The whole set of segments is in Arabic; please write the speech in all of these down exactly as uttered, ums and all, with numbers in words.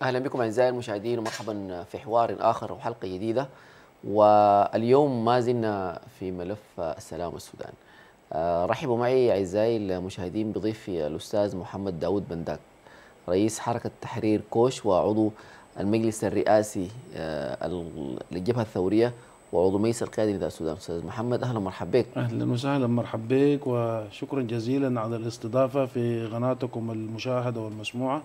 أهلا بكم أعزائي المشاهدين ومرحبا في حوار آخر وحلقة جديدة. واليوم ما زلنا في ملف السلام والسودان. آه، رحبوا معي أعزائي المشاهدين بضيفي الأستاذ محمد داود بنداك، رئيس حركة تحرير كوش وعضو المجلس الرئاسي آه، للجبهة الثورية وعضو مجلس القيادي لنداء السودان. أستاذ محمد أهلا ومرحبا بك. أهلا وسهلا، مرحبا بك وشكرا جزيلا على الاستضافة في قناتكم المشاهدة والمسموعة،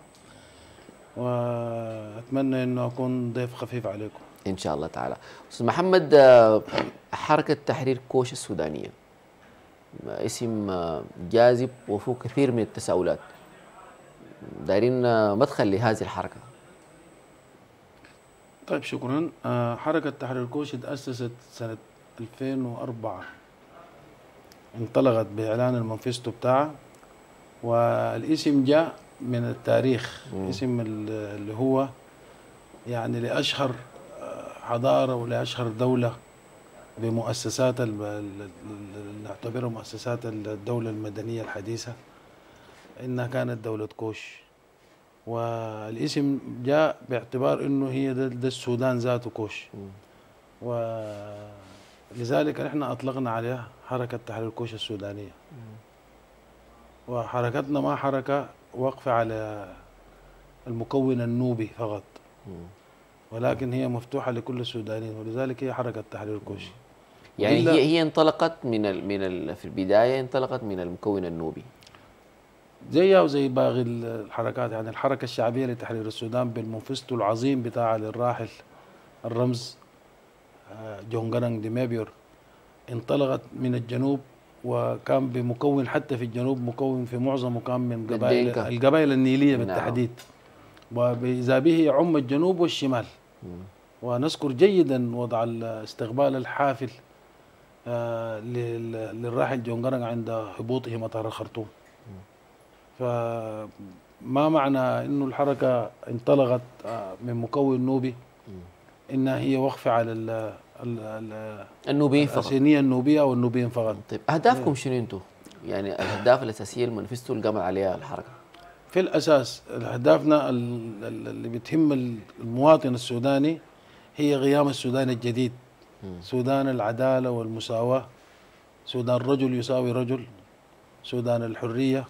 وأتمنى أنه أكون ضيف خفيف عليكم إن شاء الله تعالى. أستاذ محمد، آه، حركة تحرير كوش السودانية اسم آه، جاذب وفيه كثير من التساؤلات، دايرين آه، مدخل لهذه الحركة. طيب شكرا. آه، حركة تحرير كوش تأسست سنة ألفين وأربعة، انطلقت بإعلان المانفيستو بتاعها، والاسم جاء من التاريخ. م. اسم اللي هو يعني لأشهر حضارة ولأشهر دولة بمؤسسات اللي نعتبرها مؤسسات الدولة المدنية الحديثة، إنها كانت دولة كوش. والاسم جاء باعتبار إنه هي ده, ده السودان ذاته كوش، ولذلك نحن أطلقنا عليها حركة تحرير كوش السودانية. وحركتنا ما حركة واقفة على المكون النوبي فقط، ولكن هي مفتوحة لكل السودانيين، ولذلك هي حركة تحرير كوش. يعني هي هي انطلقت من ال من ال في البداية انطلقت من المكون النوبي زيها وزي باقي الحركات. يعني الحركة الشعبية لتحرير السودان بالمانفيستو العظيم بتاع الراحل الرمز جون جرانج دي ميبيور انطلقت من الجنوب، وكان بمكون حتى في الجنوب مكون في معظمه كان من قبائل القبائل النيلية بالتحديد، وإذا به يعم الجنوب والشمال. م. ونذكر جيدا وضع الاستقبال الحافل آه للراحل جون جرانج عند هبوطه مطار الخرطوم. فما معنى انه الحركه انطلقت آه من مكون نوبي انها هي واقفه على ال ال النوبيين فقط، الاسينيه النوبيه او النوبيين فقط. طيب اهدافكم شنو انتم؟ يعني الاهداف الاساسيه المانيفستو اللي قامت عليها الحركه؟ في الاساس اهدافنا اللي بتهم المواطن السوداني هي قيام السودان الجديد، م. سودان العداله والمساواه، سودان رجل يساوي رجل، سودان الحريه،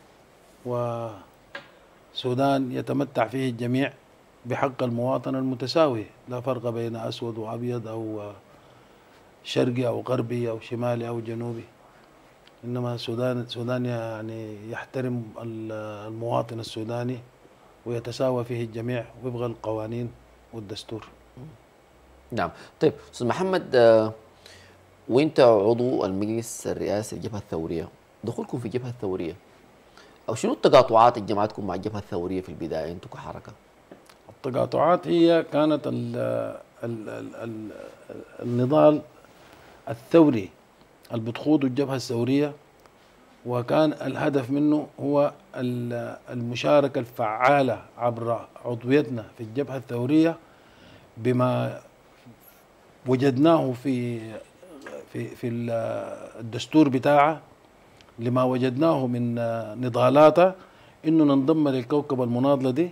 وسودان يتمتع فيه الجميع بحق المواطنة المتساوي، لا فرق بين أسود وأبيض أو شرقي أو غربي أو شمالي أو جنوبي، إنما سودان سودان يعني يحترم المواطن السوداني ويتساوى فيه الجميع وفق القوانين والدستور. نعم. طيب أستاذ محمد، آه وأنت عضو المجلس الرئاسي للجبهة الثورية، دخولكم في الجبهة الثورية أو شنو التقاطعات اللي جمعتكم مع الجبهة الثورية في البداية أنتم كحركة؟ التقاطعات هي كانت ال ال ال ال النضال الثوري اللي بتخوضه الجبهة الثورية، وكان الهدف منه هو المشاركة الفعالة عبر عضويتنا في الجبهة الثورية بما وجدناه في في في الدستور بتاعه، لما وجدناه من نضالاتها، انه ننضم للكوكب المناضله دي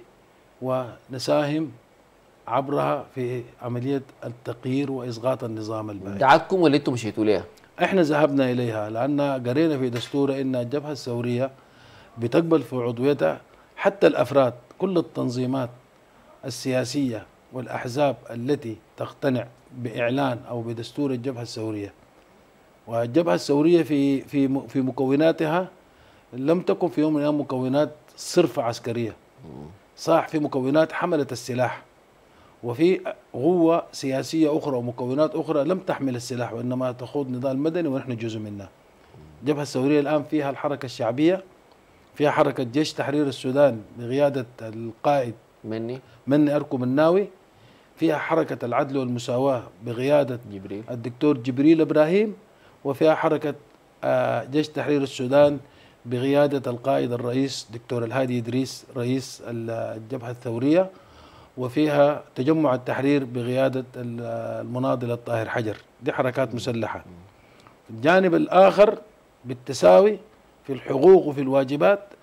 ونساهم عبرها في عمليه التغيير واسقاط النظام البائد. دعتكم ولا انتم مشيتوا ليها؟ احنا ذهبنا اليها لان قرينا في دستورها ان الجبهه الثوريه بتقبل في عضويتها حتى الافراد، كل التنظيمات السياسيه والاحزاب التي تقتنع باعلان او بدستور الجبهه الثوريه. والجبهة الثورية في في في مكوناتها لم تكن في يوم من الأيام مكونات صرف عسكرية، صح، في مكونات حملت السلاح، وفي قوة سياسية أخرى ومكونات أخرى لم تحمل السلاح وإنما تخوض نضال مدني ونحن جزء منها. الجبهة الثورية الآن فيها الحركة الشعبية، فيها حركة جيش تحرير السودان بقيادة القائد مني مني أركب الناوي، فيها حركة العدل والمساواة بقيادة جبريل. الدكتور جبريل إبراهيم، وفيها حركة جيش تحرير السودان بقيادة القائد الرئيس دكتور الهادي إدريس رئيس الجبهة الثورية، وفيها تجمع التحرير بقيادة المناضل الطاهر حجر. دي حركات مسلحة. الجانب الآخر بالتساوي في الحقوق وفي الواجبات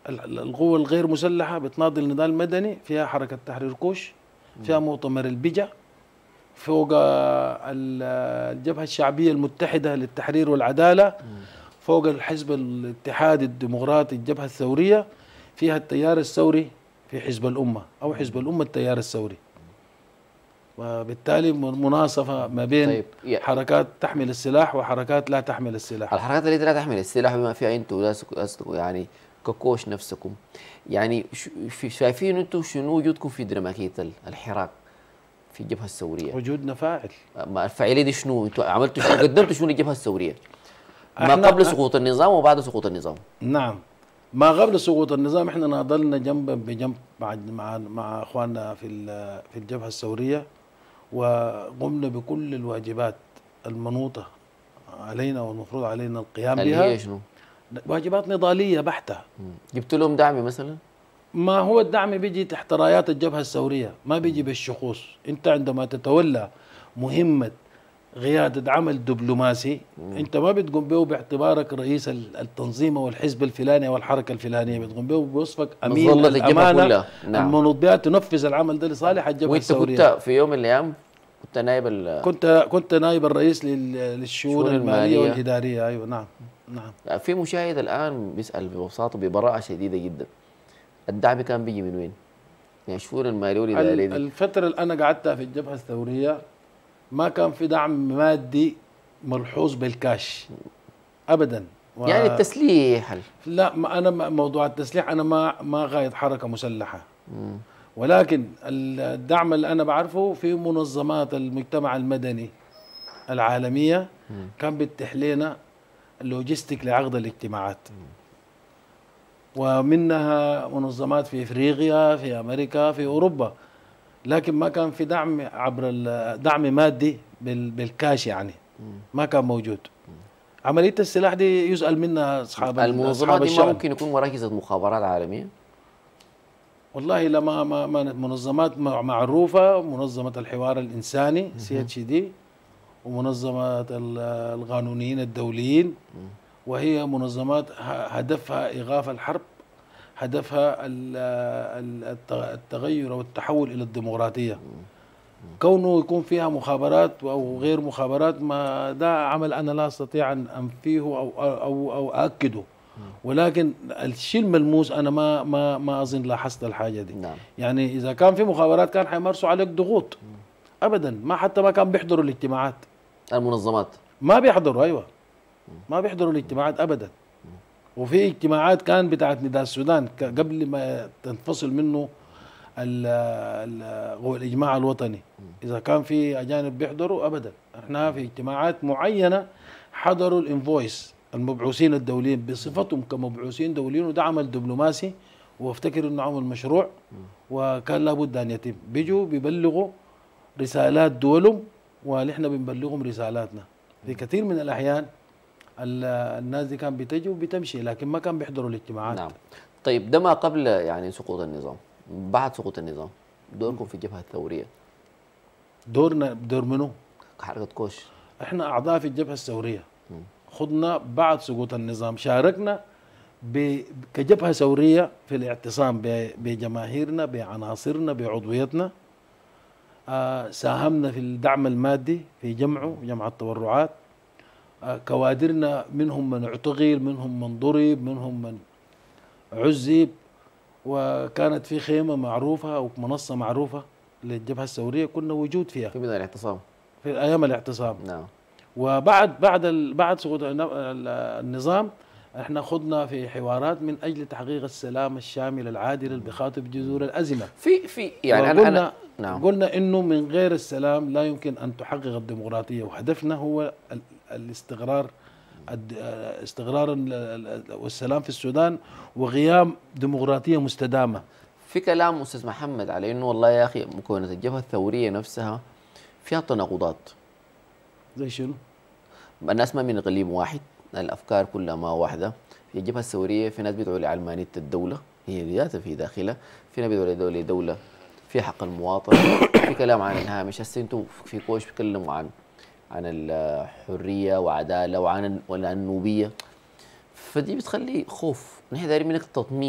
ال- القوة الغير مسلحة بتناضل النضال المدني، فيها حركة تحرير كوش، فيها مؤتمر البجا، فوق ال- الجبهة الشعبية المتحدة للتحرير والعدالة، فوق الحزب الاتحاد الديمقراطي الجبهة الثورية، فيها التيار الثوري في حزب الأمة أو حزب الأمة التيار الثوري. وبالتالي مناصفة ما بين طيب يا- حركات تحمل السلاح وحركات لا تحمل السلاح. الحركات التي لا تحمل السلاح بما فيها انتم ناس- ناسكم يعني ككوش نفسكم، يعني ش- في- شايفين انتم شنو وجودكم في ديناميكيه ال- الحراك في الجبهه الثوريه؟ وجودنا فاعل. ما الفاعليه دي شنو؟ انتم عملتوا شنو؟ قدمتوا شنو للجبهه الثوريه؟ ما احنا قبل سقوط النظام وبعد سقوط النظام. نعم، ما قبل سقوط النظام احنا ناضلنا جنبا بجنب مع مع مع اخواننا في ال- في الجبهه الثوريه، وقمنا بكل الواجبات المنوطه علينا والمفروض علينا القيام اللي بها. هي شنو؟ واجبات نضاليه بحته. مم. جبت لهم دعم مثلا؟ ما هو الدعم بيجي تحت رايات الجبهه الثوريه، ما بيجي بالشخوص. انت عندما تتولى مهمه قيادة عمل دبلوماسي، مم. انت ما بتقوم به باعتبارك رئيس ال- التنظيم او الحزب الفلاني او الحركه الفلانيه، بتقوم به بوصفك امين مظلة الجبهة الامانه كلها. نعم. المنوط بها تنفذ العمل ده لصالح الجبهه وانت الثوريه. كنت في يوم من الايام كنت نائب ال- كنت كنت نائب الرئيس لل- للشؤون الشؤون الماليه المالية. والاداريه. ايوه نعم نعم. في مشاهد الان بيسال ببساطه ببراءه شديده جدا، الدعم كان بيجي من وين؟ يعني الشؤون الماليه والاداريه ال- دي الفتره اللي انا قعدتها في الجبهه الثوريه ما كان في دعم مادي ملحوظ بالكاش ابدا. و... يعني التسليح ال- لا، ما انا ما- موضوع التسليح انا ما ما قايد حركه مسلحه، مم. ولكن الدعم اللي انا بعرفه في منظمات المجتمع المدني العالميه مم. كان بيتيح لنا اللوجيستيك لعقد الاجتماعات، ومنها منظمات في افريقيا، في امريكا، في اوروبا، لكن ما كان في دعم عبر ال- دعم مادي بال- بالكاش، يعني ما كان موجود. عمليه السلاح دي يسال منها اصحاب المنظمات اصحاب دي ما الشأن. ممكن يكون مراكز مخابرات عالميه؟ والله لما ما ما منظمات مع- معروفه، منظمه الحوار الانساني سي اتش دي، ومنظمه ال- القانونيين الدوليين، وهي منظمات ه- هدفها ايقاف الحرب، هدفها ال- ال- الت- التغير او التحول الى الديمقراطيه. كونه يكون فيها مخابرات او غير مخابرات، ما ده عمل انا لا استطيع ان انفيه او او او ااكده، ولكن الشيء الملموس انا ما ما ما اظن لاحظت الحاجه دي. نعم. يعني اذا كان في مخابرات كان حيمارسوا عليك ضغوط. ابدا، ما حتى ما كان بيحضروا الاجتماعات، المنظمات ما بيحضروا. ايوه، ما بيحضروا الاجتماعات ابدا. وفي اجتماعات كان بتاعت نداء السودان ك- قبل ما تنفصل منه ال- ال- هو الاجماع الوطني، اذا كان في اجانب بيحضروا ابدا. احنا في اجتماعات معينه حضروا الانفويس المبعوثين الدوليين بصفتهم كمبعوثين دوليين، وده عمل دبلوماسي وافتكر انه عمل مشروع وكان لابد ان يتم. بيجوا بيبلغوا رسالات دولهم ونحن بنبلغهم رسالاتنا. في كثير من الاحيان ال- الناس دي كان بتجي وبتمشي، لكن ما كان بيحضروا الاجتماعات. نعم. طيب ده ما قبل يعني سقوط النظام، بعد سقوط النظام دوركم في الجبهه الثوريه دورنا دور منو؟ كحركه كوش؟ احنا اعضاء في الجبهه الثوريه، خضنا بعد سقوط النظام، شاركنا ب- كجبهه ثوريه في الاعتصام ب- بجماهيرنا، بعناصرنا، بعضويتنا. آه ساهمنا في الدعم المادي في جمعه جمع التبرعات. آه كوادرنا منهم من اعتقل، منهم من ضرب، منهم من عذب، وكانت في خيمه معروفه او منصه معروفه للجبهه الثوريه كنا وجود فيها في بدايه الاعتصام. في ايام الاعتصام. نعم. وبعد بعد ال- بعد سقوط الن- ال- النظام احنا خضنا في حوارات من اجل تحقيق السلام الشامل العادل اللي بخاطب جذور الازمه. في في يعني انا وقلنا انا نعم. قلنا انه من غير السلام لا يمكن ان تحقق الديمقراطيه، وهدفنا هو ال- الاستقرار الد- استقرار ال- ال- والسلام في السودان وقيام ديمقراطيه مستدامه. في كلام استاذ محمد على انه والله يا اخي مكونات الجبهه الثوريه نفسها فيها تناقضات. زي شنو؟ الناس ما من اقليم واحد، الافكار كلها ما واحده. في الجبهه الثوريه في ناس بيدعوا لعلمانيه الدوله هي ذاتها في داخلها، في ناس بيدعوا لدوله دوله في حق المواطن، في كلام عن الهامش. هسه انتم في كوش بيتكلموا عن عن الحريه وعداله وعن وعن النوبيه، فدي بتخلي خوف. نحن دايرين منك تطمين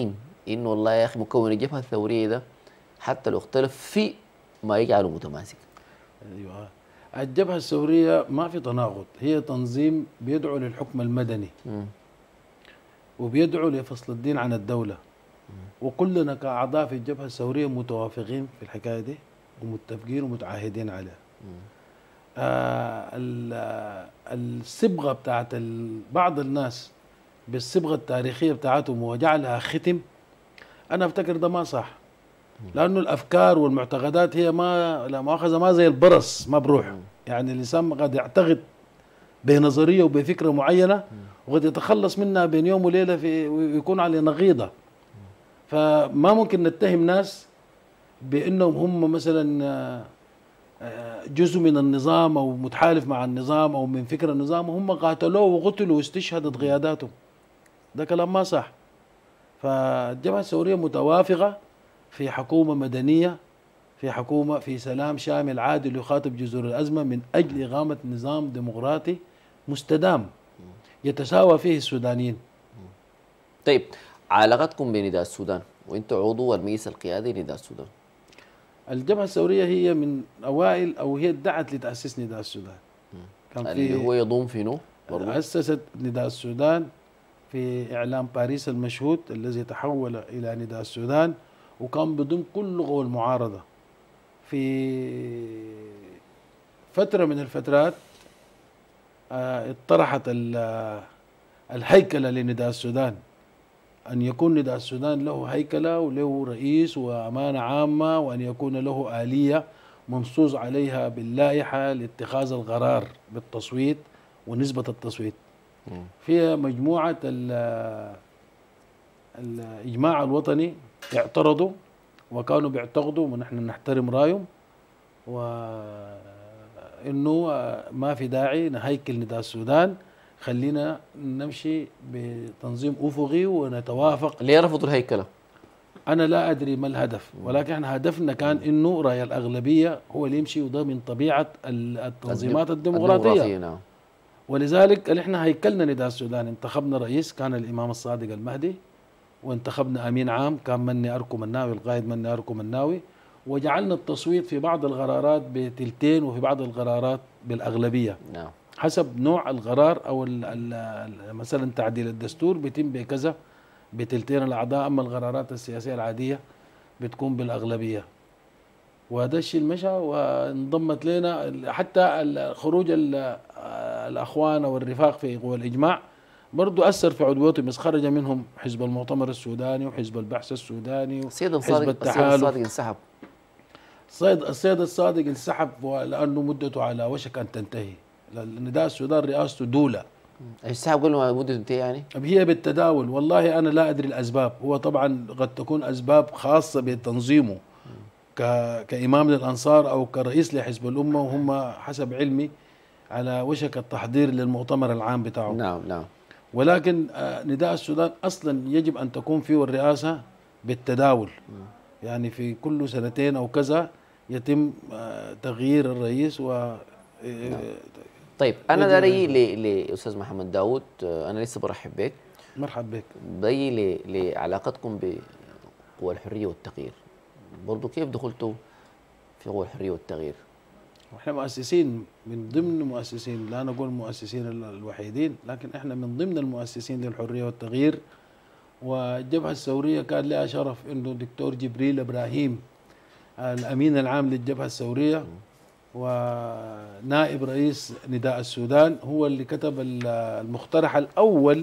انه والله يا اخي مكون الجبهه الثوريه ده حتى لو اختلف في ما يجعله متماسك؟ ايوه، الجبهه الثوريه ما في تناقض، هي تنظيم بيدعو للحكم المدني مم. وبيدعو لفصل الدين عن الدوله، وكلنا كاعضاء في الجبهه الثوريه متوافقين في الحكايه دي ومتفقين ومتعاهدين عليها. آه ال- الصبغه بتاعت ال- بعض الناس بالصبغه التاريخيه بتاعتهم وجعلها ختم، انا افتكر ده ما صح، لانه الافكار والمعتقدات هي ما لا مؤاخذه ما زي البرص ما بروح. يعني الانسان قد يعتقد بنظريه وبفكره معينه وقد يتخلص منها بين يوم وليله في ويكون على نقيضه. فما ممكن نتهم ناس بانهم هم مثلا آه، آه، جزء من النظام او متحالف مع النظام او من فكر النظام، وهم قاتلوه وقتلوا واستشهدت قياداتهم. ده كلام ما صح. فالجبهه الثوريه متوافقه في حكومه مدنيه، في حكومه في سلام شامل عادل يخاطب جذور الازمه من اجل اقامه نظام ديمقراطي مستدام يتساوى فيه السودانيين. طيب، علاقتكم بنداء السودان وانتم عضو المجلس القيادي لنداء السودان؟ الجبهه الثوريه هي من اوائل او هي ادعت لتاسيس نداء السودان. كان اللي في هو يضم فينو برضو؟ أسست نداء السودان في إعلام باريس المشهود الذي تحول إلى نداء السودان، وكان بضم كل قوى المعارضة. في فترة من الفترات آه، اطرحت ال- الهيكلة لنداء السودان، أن يكون نداء السودان له هيكلة وله رئيس وأمانة عامة، وأن يكون له آلية منصوص عليها باللائحة لاتخاذ القرار بالتصويت ونسبة التصويت. فيها مجموعة ال- الإجماع الوطني اعترضوا وكانوا بيعتقدوا ونحن نحترم رأيهم، وإنه ما في داعي نهيكل نداء السودان، خلينا نمشي بتنظيم أفقي ونتوافق. ليه رفضوا الهيكله؟ أنا لا أدري ما الهدف، ولكن احنا هدفنا كان إنه رأي الأغلبية هو اللي يمشي، وده من طبيعة التنظيمات الديمقراطية, الديمقراطية نعم. ولذلك احنا هيكلنا نداء السودان، انتخبنا رئيس كان الإمام الصادق المهدي، وانتخبنا أمين عام كان مني أركو مناوي القائد مني أركو مناوي، وجعلنا التصويت في بعض القرارات بتلتين وفي بعض القرارات بالأغلبية نعم. حسب نوع القرار، أو ال ال مثلا تعديل الدستور بيتم بكذا بتلتين الأعضاء، أما القرارات السياسية العادية بتكون بالأغلبية. وهذا الشيء المشى وانضمت لنا حتى خروج الأخوان والرفاق في قوى الإجماع برضو أثر في عضويتهم، بس خرج منهم حزب المؤتمر السوداني وحزب البحث السوداني السيد وحزب الصادق التحالف. السيد الصادق انسحب. السيد السيد الصادق انسحب لأنه مدته على وشك أن تنتهي. النداء السودان رئاسته دولة. انسحب قبل ما مدته تنتهي يعني؟ هي بالتداول، والله أنا لا أدري الأسباب، هو طبعا قد تكون أسباب خاصة بتنظيمه كإمام للأنصار أو كرئيس لحزب الأمة، وهم حسب علمي على وشك التحضير للمؤتمر العام بتاعه. نعم نعم. ولكن نداء السودان أصلا يجب أن تكون فيه الرئاسة بالتداول، يعني في كل سنتين أو كذا يتم تغيير الرئيس و نعم. طيب أنا داري لأستاذ محمد داود، أنا لسه برحب بك. مرحب بك. داري لعلاقتكم بقوى الحرية والتغيير، برضو كيف دخلتوا في قوى الحرية والتغيير؟ احنا مؤسسين من ضمن مؤسسين، لا نقول مؤسسين الوحيدين، لكن احنا من ضمن المؤسسين للحرية والتغيير. والجبهة الثورية كان لها شرف انه الدكتور جبريل ابراهيم الامين العام للجبهة الثورية ونائب رئيس نداء السودان هو اللي كتب المقترح الاول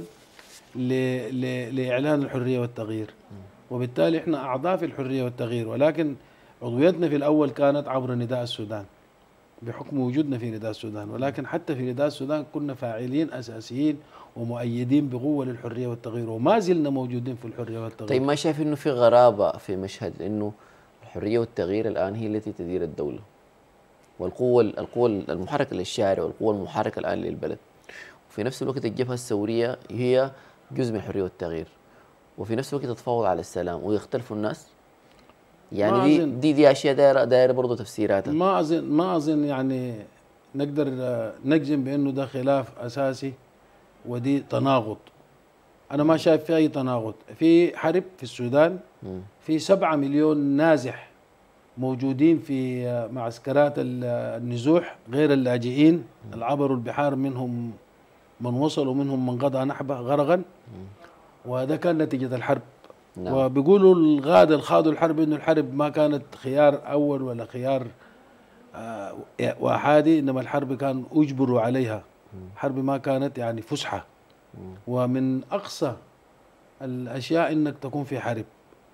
لاعلان الحرية والتغيير، وبالتالي احنا اعضاء في الحرية والتغيير، ولكن عضويتنا في الاول كانت عبر نداء السودان بحكم وجودنا في نداء السودان. ولكن حتى في نداء السودان كنا فاعلين اساسيين ومؤيدين بقوه للحريه والتغيير، وما زلنا موجودين في الحريه والتغيير. طيب ما شايف انه في غرابه في مشهد انه الحريه والتغيير الان هي التي تدير الدوله، والقوه القوه المحركه للشارع والقوه المحركه الان للبلد، وفي نفس الوقت الجبهه الثوريه هي جزء من الحريه والتغيير، وفي نفس الوقت تتفاوض على السلام ويختلفوا الناس؟ يعني دي دي دي اشياء دايره دايره برضه تفسيراتها. ما اظن ما اظن يعني نقدر نجزم بانه ده خلاف اساسي ودي تناقض. أنا ما شايف في أي تناقض. في حرب في السودان، في سبعة مليون نازح موجودين في معسكرات النزوح غير اللاجئين اللي عبروا البحار، منهم من وصل ومنهم من قضى نحبه غرقا، وهذا كان نتيجة الحرب. نعم. وبيقولوا الغادة الخاضوا الحرب إنه الحرب ما كانت خيار أول ولا خيار آه وحادي، إنما الحرب كان أجبروا عليها. الحرب ما كانت يعني فسحة. ومن أقصى الأشياء إنك تكون في حرب،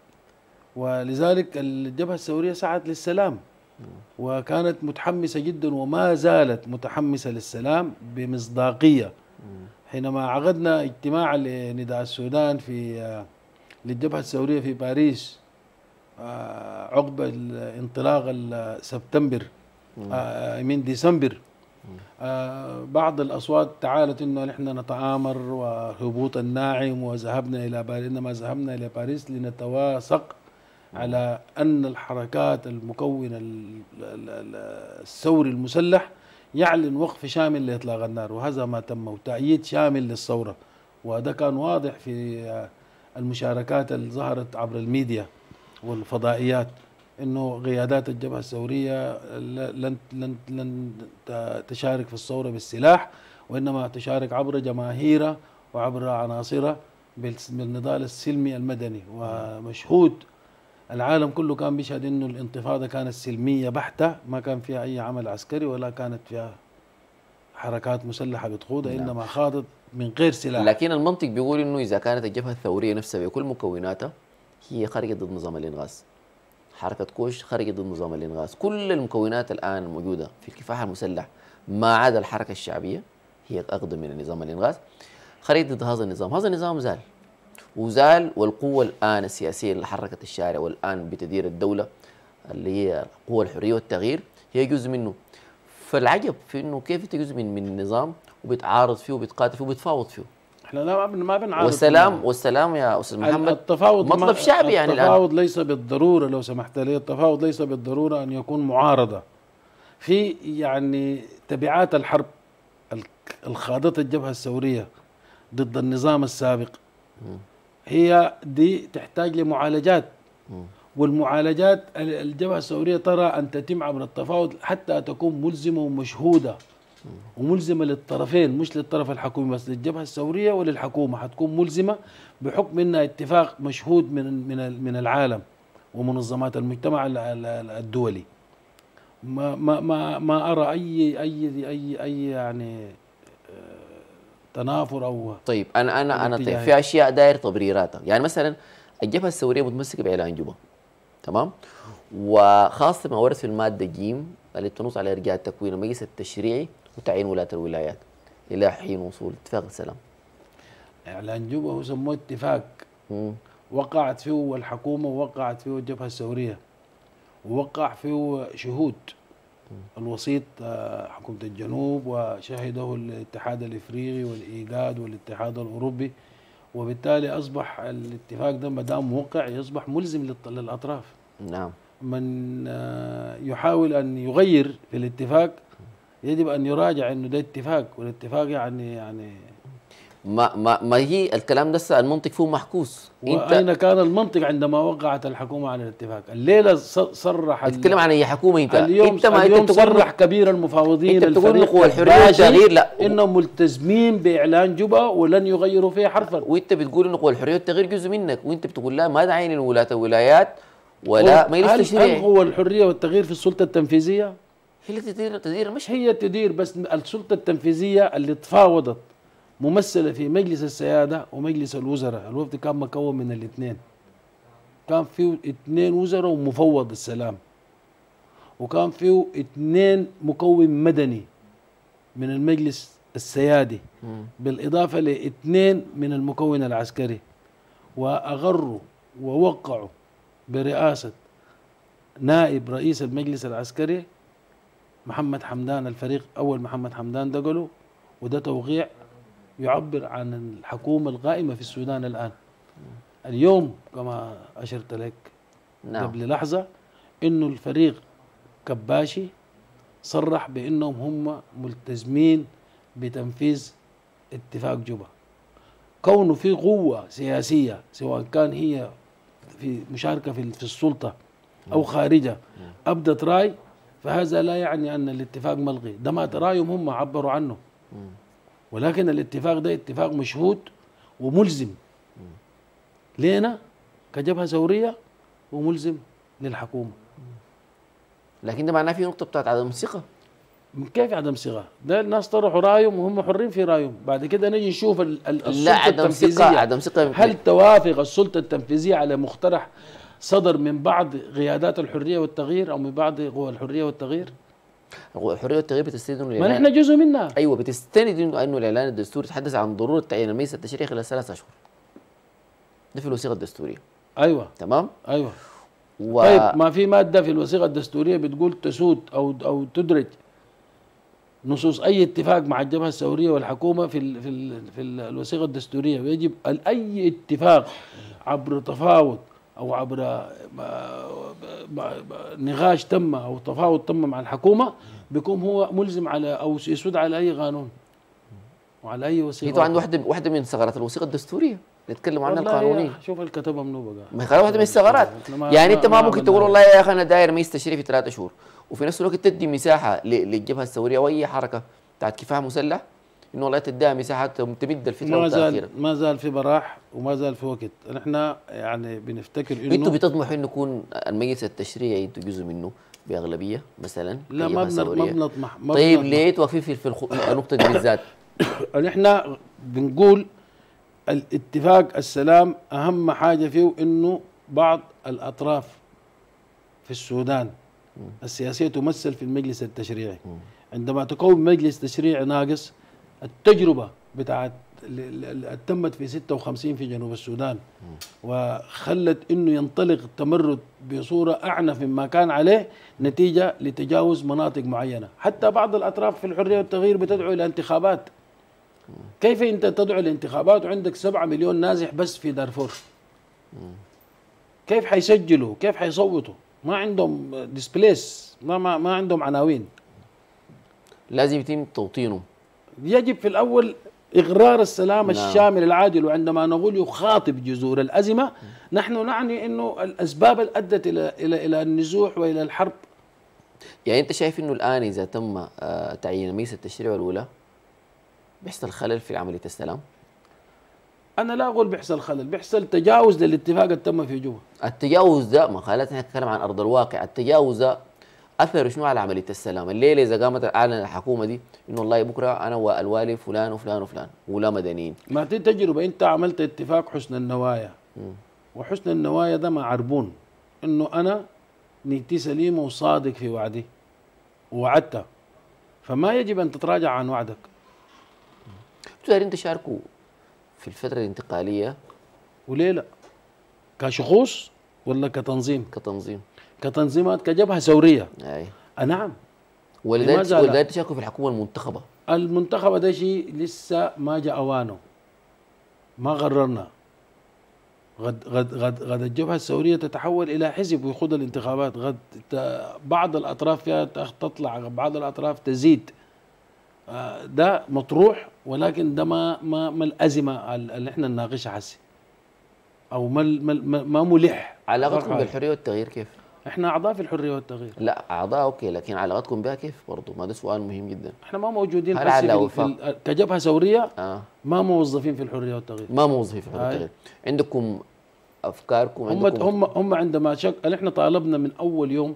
ولذلك الجبهة الثورية سعت للسلام وكانت متحمسة جدا وما زالت متحمسة للسلام بمصداقية. حينما عقدنا اجتماع لنداء السودان في للجبهة الثورية في باريس عقب انطلاق سبتمبر من ديسمبر، بعض الأصوات تعالت إنه نحن نتآمر وهبوط الناعم وذهبنا إلى باريس، إنما ذهبنا إلى باريس لنتواثق على أن الحركات المكونة الثوري المسلح يعلن وقف شامل لإطلاق النار، وهذا ما تم، وتأييد شامل للثورة. وهذا كان واضح في المشاركات اللي ظهرت عبر الميديا والفضائيات، إنه قيادات الجبهة الثورية لن لن لن تشارك في الثورة بالسلاح، وإنما تشارك عبر جماهيرها وعبر عناصرها بالنضال السلمي المدني. ومشهود العالم كله كان بيشهد إنه الانتفاضة كانت سلمية بحتة، ما كان فيها أي عمل عسكري ولا كانت فيها حركات مسلحة بتقودها، إنما خاضت من غير سلاح. لكن المنطق بيقول إنه إذا كانت الجبهة الثورية نفسها بكل مكوناتها هي خرجت ضد نظام الإنغاز، حركة كوش خرجت ضد نظام الإنغاز، كل المكونات الآن الموجودة في الكفاح المسلح ما عدا الحركة الشعبية هي أقدم من نظام الإنغاز، خرجت ضد هذا النظام. هذا النظام زال وزال، والقوة الآن السياسية اللي حركت الشارع والآن بتدير الدولة اللي هي قوة الحرية والتغيير هي جزء منه. فالعجب في إنه كيف أنت جزء من من النظام وبتعارض فيه وبتقاتل فيه وبتفاوض فيه. احنا لا ما بنعارض. والسلام والسلام يا استاذ محمد، التفاوض مطلب شعبي يعني. التفاوض ليس بالضروره، لو سمحت لي، التفاوض ليس بالضروره ان يكون معارضه. في يعني تبعات الحرب الخاضتها الجبهه الثوريه ضد النظام السابق هي دي تحتاج لمعالجات، والمعالجات الجبهه الثوريه ترى ان تتم عبر التفاوض حتى تكون ملزمه ومشهوده وملزمة للطرفين، مش للطرف الحكومي بس، للجبهة الثورية وللحكومة حتكون ملزمة بحكم انها اتفاق مشهود من من من العالم ومنظمات المجتمع الدولي. ما ما ما ما ارى اي اي اي اي يعني تنافر او. طيب انا انا انا طيب في اشياء داير تبريراتها، يعني مثلا الجبهة الثورية متمسكة باعلان جوبا، تمام؟ وخاصة ما ورد في المادة جيم اللي تنص على ارجاع تكوين المجلس التشريعي وتعيين ولاة الولايات إلى حين وصول اتفاق السلام. إعلان جوبا هو سموه اتفاق مم. وقعت فيه الحكومة ووقعت فيه الجبهة الثورية ووقع فيه شهود مم. الوسيط حكومة الجنوب، وشهده الاتحاد الإفريقي والإيجاد والاتحاد الأوروبي، وبالتالي أصبح الاتفاق ده ما دام موقع يصبح ملزم للأطراف. نعم. من يحاول أن يغير في الاتفاق يجب أن يراجع إنه ده اتفاق، والاتفاق يعني يعني ما ما ما هي الكلام ده المنطق فيه محكوس. وأين كان المنطق عندما وقعت الحكومة على الاتفاق؟ الليلة صرح تتكلم عن أي حكومة أنت؟ اليوم انت ما اليوم انت صرح كبير المفاوضين انت تقول قوى الحرية والتغيير لا إنهم ملتزمين بإعلان جوبا ولن يغيروا فيه حرفا، وأنت بتقول إنه قوى الحرية والتغيير جزء منك، وأنت بتقول لا ما تعين ولاة الولايات ولا ما هل هل قوى الحرية والتغيير في السلطة التنفيذية؟ هي اللي تدير تدير مش هي تدير، بس السلطة التنفيذية اللي تفاوضت ممثلة في مجلس السيادة ومجلس الوزراء، الوفد كان مكون من الاثنين، كان فيه اثنين وزراء ومفوض السلام، وكان فيه اثنين مكون مدني من المجلس السيادي بالإضافة لاثنين من المكون العسكري، وأغروا ووقعوا برئاسة نائب رئيس المجلس العسكري محمد حمدان، الفريق أول محمد حمدان دقلو، وده توقيع يعبر عن الحكومة القائمة في السودان الآن. اليوم كما أشرت لك نعم. قبل لحظة إنه الفريق كباشي صرح بأنهم هم ملتزمين بتنفيذ اتفاق جوبا. كونه في قوة سياسية سواء كان هي في مشاركة في في السلطة أو خارجها أبدت رأي، فهذا لا يعني أن الاتفاق ملغي. ده ما رأيهم هم عبروا عنه، ولكن الاتفاق ده اتفاق مشهود وملزم لنا كجبهة ثورية وملزم للحكومة. لكن ده معناه في نقطه بتاعت عدم الثقه. كيف عدم ثقة؟ ده الناس طرحوا رأيهم وهم حرين في رأيهم، بعد كده نجي نشوف ال- ال- لا السلطة عدم التنفيذية ثقه، عدم ثقه. هل توافق السلطة التنفيذية على مقترح صدر من بعض قيادات الحرية والتغيير أو من بعض قوى الحرية والتغيير؟ الحريه والتغيير بتستند انه ما الإعلان- نحن جزء منها. ايوه بتستند انه انه الاعلان الدستوري يتحدث عن ضروره تعيين المجلس التشريعي خلال ثلاث اشهر. ده في الوثيقه الدستوريه. أيوة تمام؟ أيوة. و... طيب ما في مادة في الوثيقة الدستورية بتقول تسود أو أو تدرج نصوص أي اتفاق مع الجبهة الثورية والحكومة في ال في ال في ال- الوثيقة الدستورية، ويجب ال- أي اتفاق عبر تفاوض أو عبر ما- ما- ما- نقاش تم أو تفاوض تم مع الحكومة بيكون هو ملزم على أو يسود على أي قانون وعلى أي هي وثيقة. طبعا واحده واحده من ثغرات الوثيقه الدستوريه نتكلم عنها والله القانونيه. شوف الكتبة منو بقى. ما هي خلاص واحده من الثغرات. إحنا ما- يعني انت ما ممكن عملنا تقول حاجة. والله يا اخي انا داير مجلس تشريعي في ثلاثة شهور وفي نفس الوقت تدي مساحه ل- للجبهه الثوريه واي حركه بتاعت كفاح مسلح انه والله تديها مساحات تمد الفتره ما والتاخير. زال ما زال في براح وما زال في وقت. نحن يعني بنفتكر انه انتوا بتطمحوا انه يكون المجلس التشريعي انتوا جزء منه باغلبيه مثلا لا كجبهة ما بن- ما ثورية؟ بنطمح ما طيب بنطمح. ليه توقفين في في الخ- النقطه دي بالذات؟ نحن بنقول الاتفاق السلام اهم حاجه فيه انه بعض الاطراف في السودان السياسيه تمثل في المجلس التشريعي. عندما تكون مجلس تشريعي ناقص، التجربه بتاعت اللي تمت في ستة وخمسين في جنوب السودان وخلت انه ينطلق التمرد بصوره اعنف مما كان عليه نتيجه لتجاوز مناطق معينه. حتى بعض الاطراف في الحريه والتغيير بتدعو الى انتخابات. كيف انت تدعو الانتخابات وعندك سبعة مليون نازح بس في دارفور؟ كيف حيسجلوا؟ كيف حيصوتوا؟ ما عندهم ديسبليس، ما ما, ما عندهم عناوين. لازم يتم توطينه. يجب في الاول اغرار السلام نعم. الشامل العادل، وعندما نقول يخاطب جذور الازمه نحن نعني انه الاسباب اللي ادت الى الى الى النزوح والى الحرب. يعني انت شايف انه الان اذا تم آه، تعيين المجلس التشريعي الاولى بيحصل خلل في عمليه السلام؟ انا لا اقول بيحصل خلل، بيحصل تجاوز للاتفاق اللي تم في جوبا. التجاوز ده ما خلتنا نتكلم عن ارض الواقع، التجاوز ده اثر شنو على عمليه السلام؟ الليله اذا قامت اعلن الحكومه دي انه والله بكره انا والوالي فلان وفلان وفلان ولا مدنيين. ما دي تجربه، انت عملت اتفاق حسن النوايا، وحسن النوايا ده مع عربون انه انا نيتي سليمه وصادق في وعدي ووعدت، فما يجب ان تتراجع عن وعدك. انتوا دايرين تشاركوا في الفتره الانتقاليه وليه لا؟ كشخوص ولا كتنظيم؟ كتنظيم. كتنظيمات كجبهه ثوريه. اي آه نعم. ولذلك لماذا لا؟ ولذلك تشاركوا في الحكومه المنتخبه. المنتخبه ده شيء لسه ما جاء اوانه، ما قررنا. غد غد غد غد الجبهه الثوريه تتحول الى حزب ويخوض الانتخابات، غد ت- بعض الاطراف فيها تخ- تطلع، بعض الاطراف تزيد. آه، ده مطروح، ولكن ده ما ما ما الازمه اللي احنا نناقشها حسي، او ما ال- ما ما ما ملح. علاقتكم بالحريه والتغيير كيف؟ احنا اعضاء في الحريه والتغيير. لا اعضاء اوكي، لكن علاقتكم بها كيف برضه؟ ما ده سؤال مهم جدا. احنا ما موجودين هل حسي على في, ال- وفاق؟ في ال- كجبهه ثوريه، اه ما موظفين في الحريه والتغيير. ما موظفين في الحريه آه. والتغيير. عندكم افكاركم، هم عندكم هم هم عندما شك احنا طالبنا من اول يوم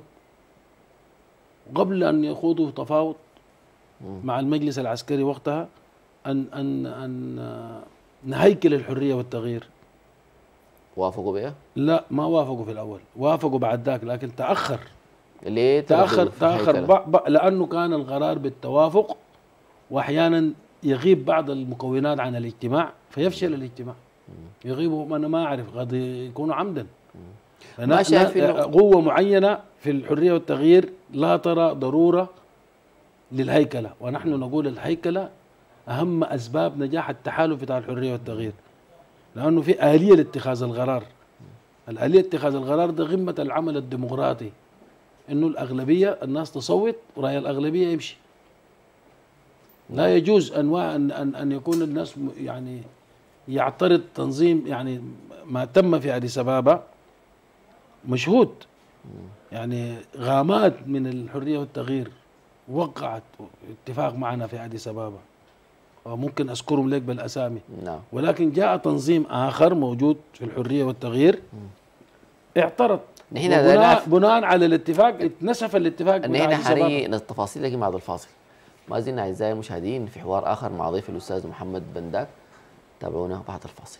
قبل ان يخوضوا تفاوض مع المجلس العسكري وقتها ان ان ان آه، نهيكل الحريه والتغيير. وافقوا بها؟ لا ما وافقوا في الاول، وافقوا بعد ذاك لكن تاخر. ليه تاخر ترددوا في تاخر الهيكلة؟ ب- ب- لانه كان القرار بالتوافق، واحيانا يغيب بعض المكونات عن الاجتماع فيفشل الاجتماع. يغيبوا، انا ما اعرف، قد يكونوا عمدا. ما شايف إنه- قوة معينة في الحرية والتغيير لا ترى ضرورة للهيكلة، ونحن نقول الهيكلة أهم أسباب نجاح التحالف بتاع الحرية والتغيير، لأنه في آلية لاتخاذ القرار. الآلية اتخاذ القرار ده قمة العمل الديمقراطي، إنه الأغلبية الناس تصوت ورأي الأغلبية يمشي. لا يجوز أنواع أن أن أن يكون الناس م- يعني يعترض تنظيم يعني ما تم في اديس ابابا مشهود. يعني غامات من الحريه والتغيير وقعت اتفاق معنا في اديس ابابا، وممكن اذكرهم لك بالاسامي. نعم. ولكن جاء تنظيم اخر موجود في الحريه والتغيير اعترض، هنا وبناء بناء على الاتفاق اتنسف الاتفاق ان بتاع هنا أديس أبابا. حري التفاصيل لكن بعد الفاصل. ما زلنا اعزائي المشاهدين في حوار اخر مع ضيف الاستاذ محمد بنداك، تابعونا بعد الفاصل.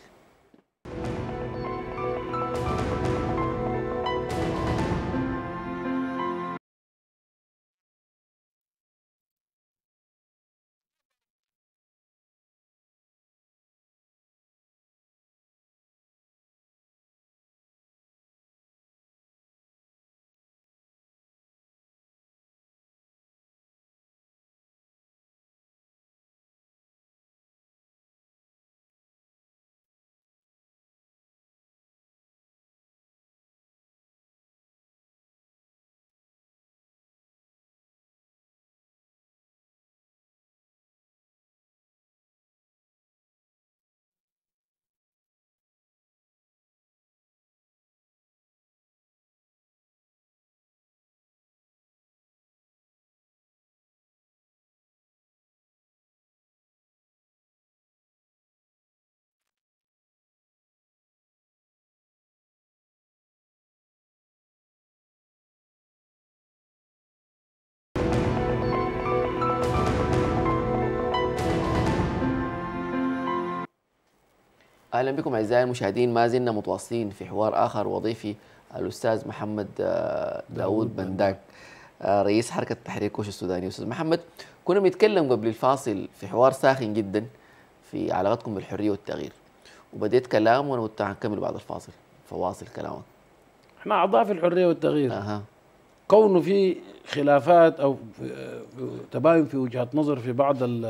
اهلا بكم اعزائي المشاهدين، ما زلنا متواصلين في حوار اخر وضيفي الاستاذ محمد آه، داود بنداك، آه، رئيس حركه تحرير كوش السوداني. استاذ محمد، كنا بنتكلم قبل الفاصل في حوار ساخن جدا في علاقتكم بالحريه والتغيير، وبديت كلام وانا قلت هنكمل بعد الفاصل، فواصل كلامك. احنا اعضاء في الحريه والتغيير. اها. كونه في خلافات او في تباين في وجهات نظر في بعض ال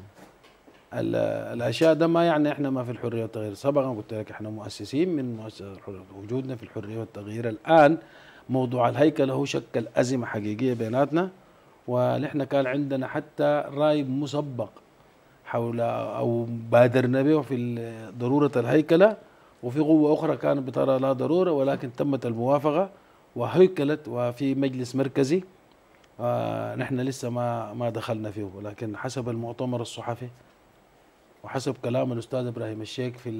ال الاشياء، ده ما يعني احنا ما في الحريه والتغيير. سبقا قلت لك احنا مؤسسين من مؤسسه الحريه، وجودنا في الحريه والتغيير الان موضوع الهيكله هو شكل ازمه حقيقيه بيناتنا، ونحن كان عندنا حتى راي مسبق حول او بادرنا به في ضروره الهيكله، وفي قوه اخرى كانت بترى لا ضروره، ولكن تمت الموافقه وهيكلت وفي مجلس مركزي. آه نحن لسه ما ما دخلنا فيه، ولكن حسب المؤتمر الصحفي وحسب كلام الاستاذ ابراهيم الشيخ في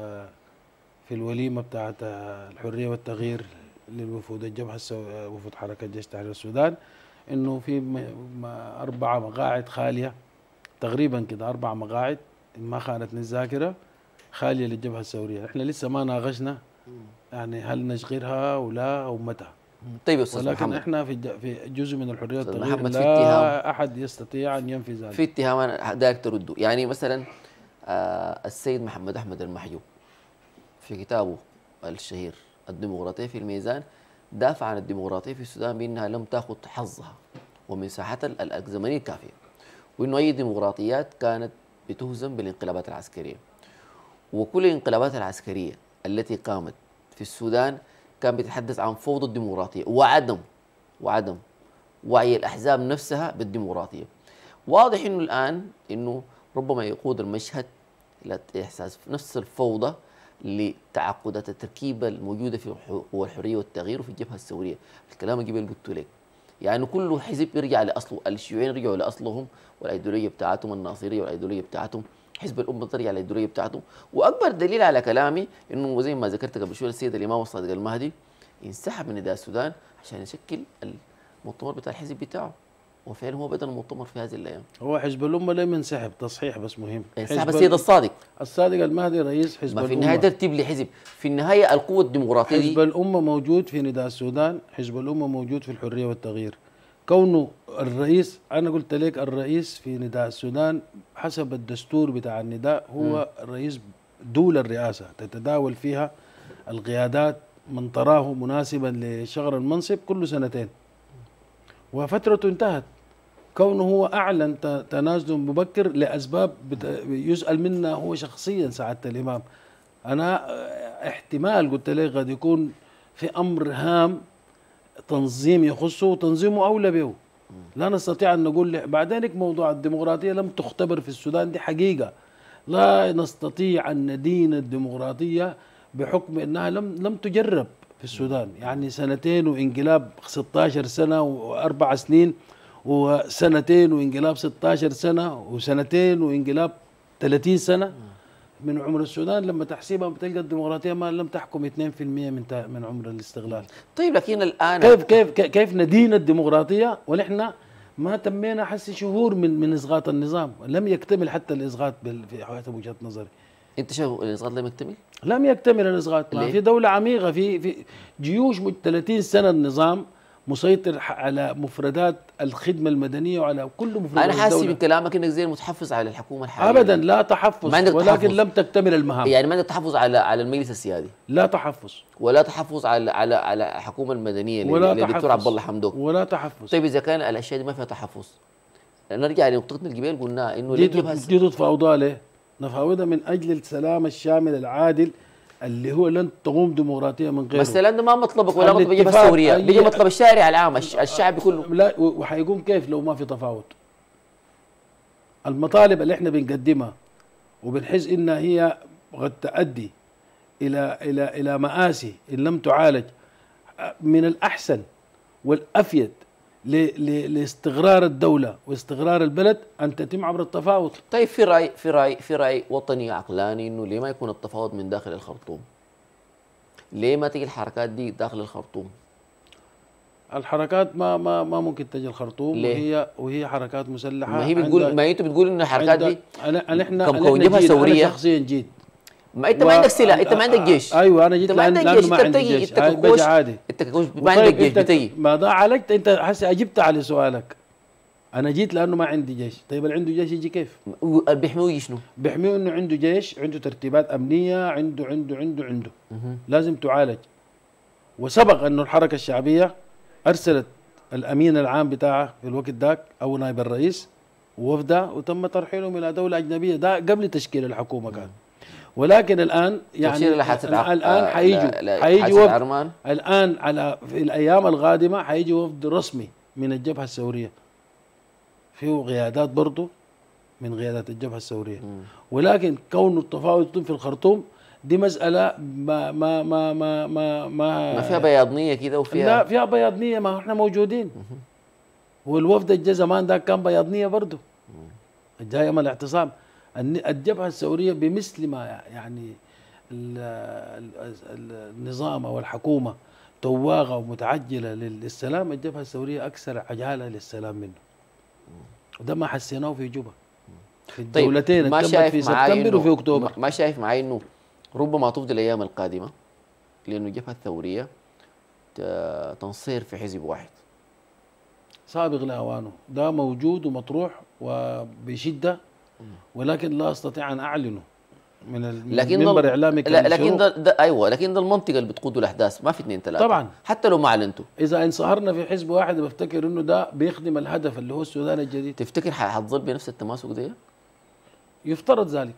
في الوليمه بتاعت الحريه والتغيير للوفود الجبهه السو... وفود حركه جيش تحرير السودان، انه في م... م... اربع مقاعد خاليه تقريبا كده، اربع مقاعد ما خانتني الذاكره خاليه للجبهه الثوريه. احنا لسه ما ناقشنا يعني هل نشغلها ولا او متى. طيب يا استاذ ولكن محمد، احنا في في جزء من الحريه والتغيير محمد، في لا اتهام احد يستطيع ان ينفي ذلك. في اتهام انا داير ترده. يعني مثلا آه السيد محمد احمد المحجوب في كتابه الشهير الديمقراطيه في الميزان دافع عن الديمقراطيه في السودان بانها لم تاخذ حظها ومساحتها الزمنيه الكافيه، وانه اي ديمقراطيات كانت بتهزم بالانقلابات العسكريه، وكل الانقلابات العسكريه التي قامت في السودان كان بيتحدث عن فوضى الديمقراطيه وعدم وعدم وعي الاحزاب نفسها بالديمقراطيه. واضح انه الان انه ربما يقود المشهد الى احساس نفس الفوضى لتعقدات التركيبه الموجوده في قوى الحريه والتغيير وفي الجبهه الثوريه. الكلام اللي قبل قلت لك، يعني كل حزب يرجع لاصله، الشيوعيين رجعوا لاصلهم والايديولوجيه بتاعتهم، الناصريه والايديولوجيه بتاعتهم، حزب الامه ترجع للايديولوجيه بتاعته. واكبر دليل على كلامي انه زي ما ذكرت قبل شويه السيد الامام الصادق المهدي انسحب من نداء السودان عشان يشكل المؤتمر بتاع الحزب بتاعه، وفعلا هو بدأ المؤتمر في هذه الايام. هو حزب الامه لم ينسحب، تصحيح بس مهم. انسحب السيد الصادق الصادق المهدي رئيس حزب ما في الامه. النهايه ترتيب لحزب، في النهايه القوه الديمقراطيه حزب الامه موجود في نداء السودان، حزب الامه موجود في الحريه والتغيير. كونه الرئيس، انا قلت لك الرئيس في نداء السودان حسب الدستور بتاع النداء هو م. رئيس دولة الرئاسه تتداول فيها القيادات من تراه مناسبا لشغل المنصب كل سنتين، وفترته انتهت. كونه هو اعلن تنازل مبكر لاسباب يسال منها هو شخصيا سعاده الامام. انا احتمال قلت لك قد يكون في امر هام تنظيم يخصه وتنظيمه اولى به، لا نستطيع ان نقول. بعدين موضوع الديمقراطيه لم تختبر في السودان، دي حقيقه. لا نستطيع أن ندين الديمقراطية بحكم أنها لم لم تجرب في السودان. يعني سنتين وانقلاب ستة عشر سنة وأربع سنين، وسنتين وانقلاب ستة عشر سنة، وسنتين وانقلاب ثلاثين سنة من عمر السودان. لما تحسبها بتلقى الديمقراطية ما لم تحكم اثنين في المئة من من عمر الاستقلال. طيب لكن الآن كيف كيف كيف ندين الديمقراطية ونحن ما تمينا حسي شهور من من إسقاط النظام؟ لم يكتمل حتى الإسقاط في حسب وجهة نظري. أنت شايف الإسقاط لم يكتمل؟ لم يكتمل الإسقاط. ما ليه؟ في دولة عميقة، في في جيوش ثلاثين سنة النظام مسيطر على مفردات الخدمة المدنية وعلى كل مفردات أنا حاسس الدولة. من كلامك إنك زي متحفظ على الحكومة الحالية. أبدا لا تحفظ، ما عندك ولكن تحفظ. لم تكتمل المهام. يعني ما عندك تحفظ على على المجلس السيادي، لا تحفظ ولا تحفظ على على على الحكومة المدنية ولا للدكتور عبد الله تحفظ حمدوك. ولا تحفظ. طيب إذا كان الأشياء دي ما فيها تحفظ، نرجع لنقطتنا الجبال قلنا إنه دي الجبهة دي تتفاوضها ليه؟ نفاوضها من أجل السلام الشامل العادل اللي هو لن تقوم ديمقراطية من غيره. مثلا ده ما مطلبك ولا مطلب الجبهة الاتفاق الثورية، أي- بيجي مطلب الشارع العام الش- الشعبي كله. لا، وحيقوم كيف لو ما في تفاوض؟ المطالب اللي احنا بنقدمها وبنحس انها هي قد تؤدي الى الى الى مآسي ان لم تعالج، من الاحسن والافيد ل- ل- لاستقرار الدولة واستقرار البلد ان تتم عبر التفاوض. طيب في رأي في رأي في رأي وطني عقلاني إنه ليه ما يكون التفاوض من داخل الخرطوم؟ ليه ما تيجي الحركات دي داخل الخرطوم؟ الحركات ما ما ما ممكن تجي الخرطوم، ليه؟ وهي وهي حركات مسلحة. ما هي بتقول عندها- ما هي انتوا بتقولوا ان الحركات عندها- دي انا انا احنا كم- أنا كون جبهة جيت، ثورية. انا شخصيا جيت. ما انت ما عندك سلاح، انت ما عندك جيش. ايوه انا جيت انت ما لأن- عندك لانه جيش، ما انت عندي بتجي جيش. انت هاي ككوش، بجي عادي. انت ككوش ما وطيب عندك جيش انت بتجي. ما ده عالجت انت هسه اجبت على سؤالك. انا جيت لانه ما عندي جيش. طيب اللي عنده جيش يجي كيف؟ بيحموه يجي شنو؟ بيحميه انه عنده جيش، عنده ترتيبات امنيه، عنده عنده عنده عنده مهم. لازم تعالج. وسبق انه الحركه الشعبيه ارسلت الامين العام بتاعها في الوقت ذاك او نائب الرئيس ووفده، وتم ترحيلهم الى دوله اجنبيه. ده قبل تشكيل الحكومه كان. ولكن الان يعني تفسير لحادثة عق- الان آه، حيجوا لا- لا، حيجي حادثة وفد عرمان. الان على في الايام القادمه حيجي وفد رسمي من الجبهه الثوريه، فيه قيادات برضه من قيادات الجبهه الثوريه. مم. ولكن كون التفاوض يتم في الخرطوم دي مساله ما ما ما ما ما ما, ما فيها بياضنية كده وفيها لا فيها بياض نيه. ما احنا موجودين. والوفد الجا زمان ده كان بياض نيه برضه الجاي يوم الاعتصام. الن- الجبهه الثوريه بمثل ما يعني ال- ال- ال- النظام او الحكومه تواغه ومتعجله للسلام، الجبهه الثوريه اكثر عجاله للسلام منه. وده ما حسيناه في جوبا في طيب الدولتين ما اللي تمت شايف في معاي سبتمبر إنه- وفي اكتوبر. ما- ما شايف معي انه ربما تفضي الايام القادمة لانه الجبهة الثورية ت- تنصير في حزب واحد. سابق لاوانه، ده موجود ومطروح وبشده، ولكن لا استطيع ان اعلنه من ال- لكن من ده منبر اعلامي لا لكن كمشروع. ده, ده ايوه لكن ده المنطقه اللي بتقود الاحداث، ما في اثنين ثلاثه طبعاً. حتى لو ما اعلنتوا. اذا انصهرنا في حزب واحد بفتكر انه ده بيخدم الهدف اللي هو السودان الجديد. تفتكر ح- حتظل بنفس التماسك ده؟ يفترض ذلك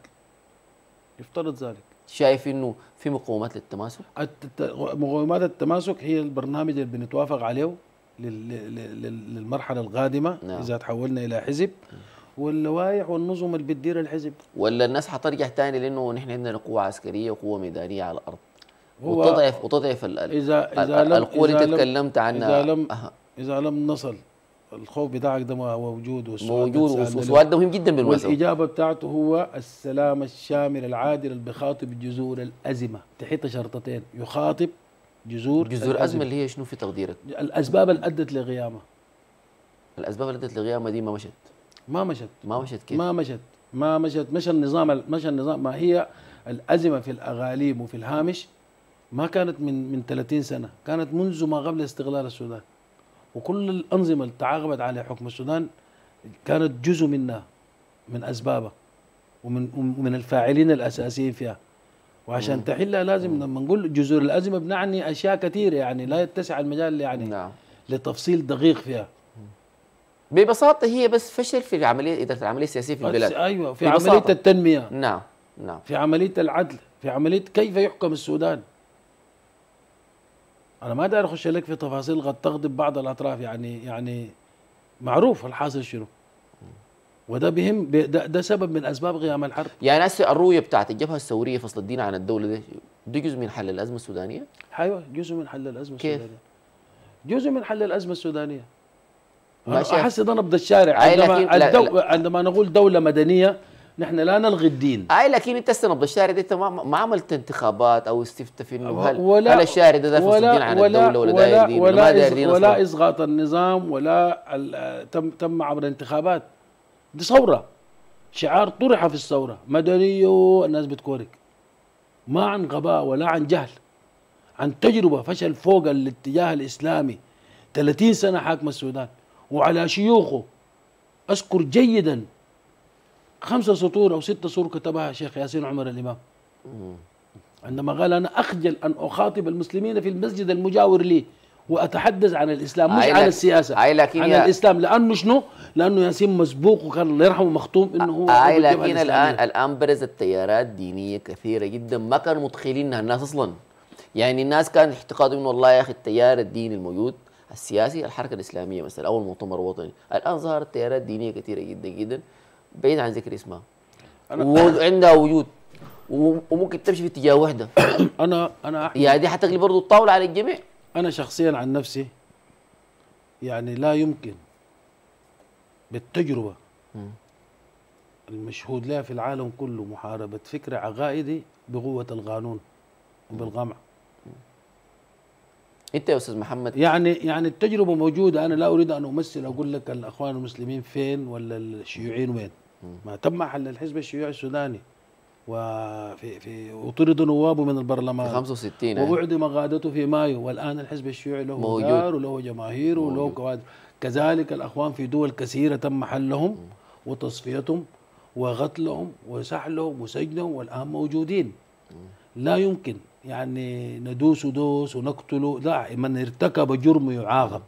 يفترض ذلك شايف انه في مقومات للتماسك؟ الت- مقومات التماسك هي البرنامج اللي بنتوافق عليه لل- لل- لل- للمرحله القادمه. نعم. اذا تحولنا الى حزب، واللوائح والنظم اللي بتدير الحزب. ولا الناس حترجع تاني لانه نحن عندنا قوه عسكريه وقوه ميدانيه على الارض هو وتضعف وتضعف ال- ال- اذا ال- اذا لم القوه اللي إذا انت لم- تكلمت عنها. اذا لم أه. اذا لم نصل، الخوف بتاعك ده موجود، والسؤال موجود بتسأل له. والسؤال ده مهم جدا بالمناسبه. والإجابة بتاعته هو السلام الشامل العادل اللي بيخاطب جذور الأزمة. تحت شرطتين: يخاطب جذور جذور الازمه اللي هي شنو في تقديرك؟ الأسباب اللي أدت لغيامه. الاسباب اللي ادت لغيامها دي ما مشت ما مشت ما مشت كيف؟ ما مشت ما مشت مشى النظام مشى النظام ما هي الأزمة في الأغاليم وفي الهامش ما كانت من من ثلاثين سنة، كانت منذ ما قبل استقلال السودان. وكل الأنظمة اللي تعاقبت على حكم السودان كانت جزء منها، من أسبابها ومن ومن الفاعلين الأساسيين فيها. وعشان مم. تحلها لازم لما نقول جذور الأزمة بنعني أشياء كثيرة، يعني لا يتسع المجال يعني نعم. لتفصيل دقيق فيها. ببساطه هي بس فشل في عمليه اداره العمليه السياسيه في البلاد. أيوة، في ببساطة. عملية التنمية، نعم نعم. في عملية العدل، في عملية كيف يحكم السودان. أنا ما داير أخش لك في تفاصيل قد تغضب بعض الأطراف، يعني يعني معروف الحاصل شنو. وده بهم ب- ده, ده سبب من اسباب قيام الحرب. يعني هسه الرؤيه بتاعت الجبهه الثوريه فصل الدين عن الدوله دي دي جزء من حل الازمه السودانيه؟ ايوه جزء من حل الازمه كيف؟ السودانيه. جزء من حل الازمه السودانيه. ما انا شايف. احس ده نبض الشارع أي لكن عندما لا الدو... لا عندما نقول دوله مدنيه نحن لا نلغي الدين. اي لكن انت هسه نبض الشارع دي انت ما, ما عملت انتخابات او استفتى في انه هل ولا هل الشارع ده, ده فصل الدين عن الدوله ولا داير دين ولا ما داير دين ولا اصلا؟ اسقاط النظام ولا ال- تم تم عبر الانتخابات. دي ثوره، شعار طرح في الثوره مدنيه. الناس بتكورك ما عن غباء ولا عن جهل، عن تجربه فشل فوق الاتجاه الاسلامي. ثلاثين سنه حاكم السودان وعلى شيوخه. اذكر جيدا خمسة سطور او ستة سطور كتبها شيخ ياسين عمر الامام عندما قال انا اخجل ان اخاطب المسلمين في المسجد المجاور لي واتحدث عن الاسلام مش أي عن لك- السياسه، أي لكن عن يا- الاسلام. لانه شنو؟ لانه ياسين مسبوق وكان الله يرحمه مختوم انه هو اي عضو الجبهة لكن الان الإسلامية. الان برزت تيارات دينيه كثيره جدا ما كانوا متخيلينها الناس اصلا. يعني الناس كان اعتقادهم انه والله يا اخي التيار الديني الموجود السياسي الحركه الاسلاميه مثلا او المؤتمر الوطني، الان ظهرت تيارات دينيه كثيره جدا جدا بعيد عن ذكر اسمها وعندها وجود و- وممكن تمشي في اتجاه وحده. انا انا أحمد يعني دي حتقلب برضه الطاوله على الجميع. انا شخصيا عن نفسي يعني لا يمكن بالتجربه المشهود لها في العالم كله محاربه فكر عقائدي بقوه القانون وبالقمع. انت يا استاذ محمد يعني يعني التجربه موجوده. انا لا اريد ان امثل اقول لك الاخوان المسلمين فين ولا الشيوعيين وين. ما تم حل الحزب الشيوعي السوداني وفي في وطرد نوابه من البرلمان خمسة وستين يعني. وأعدم قادته في مايو. والان الحزب الشيوعي له موجود. دار وله جماهير وله موجود. كوادر. كذلك الاخوان في دول كثيره تم حلهم وتصفيتهم وقتلهم وسحلهم وسجنهم والان موجودين. لا يمكن يعني ندوس دوس ونقتله. لا، من ارتكب جرم يعاقب.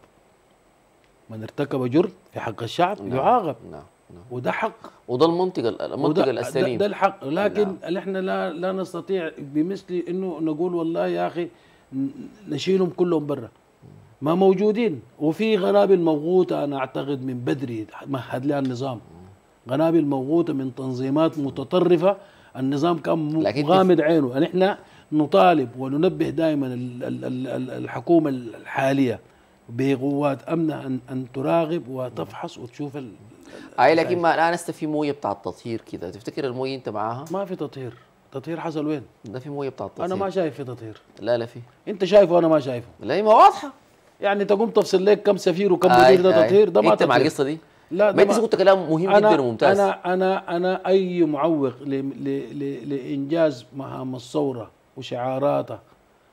من ارتكب جرم في حق الشعب نعم. يعاقب. نعم نعم. وده حق. وده المنطق المنطق وده السليم. ده, ده الحق. لكن نعم. نعم. احنا لا لا نستطيع بمثل انه نقول والله يا اخي نشيلهم كلهم برا. ما موجودين. وفي قنابل موقوته انا اعتقد من بدري مهد لها النظام. قنابل موقوته من تنظيمات متطرفه. النظام كان لكن مغامض عينه. يعني احنا نطالب وننبه دائما ال- ال- ال- ال- الحكومه الحاليه بقوات امنها ان ان تراقب وتفحص وتشوف ال- اي لكن ما الان هسه في مويه بتاع التطهير كده، تفتكر المويه انت معاها؟ ما في تطهير. تطهير حصل وين؟ ده في مويه بتاع التطهير. انا ما شايف في تطهير. لا لا في. انت شايفه وانا ما شايفه. لا ما واضحه. يعني تقوم تفصل لك كم سفير وكم آي مدير ده آي. تطهير؟ ده ما انت مع تطهير. القصه دي؟ لا ما ده انت ما قلت كلام مهم أنا جدا وممتاز. انا انا انا اي معوق ل ل ل لانجاز مهام الثوره وشعاراتها